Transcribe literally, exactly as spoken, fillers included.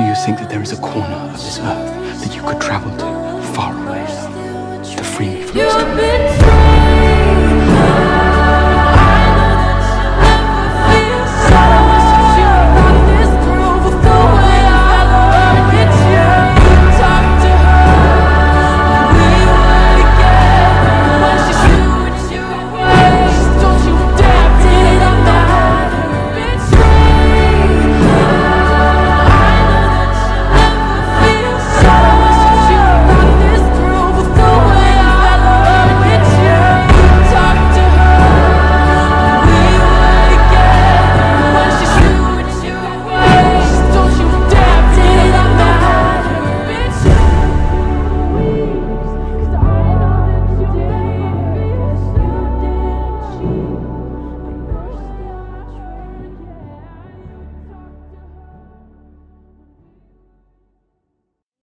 Do you think that there is a corner of this earth that you could travel to, far away, to free me from this?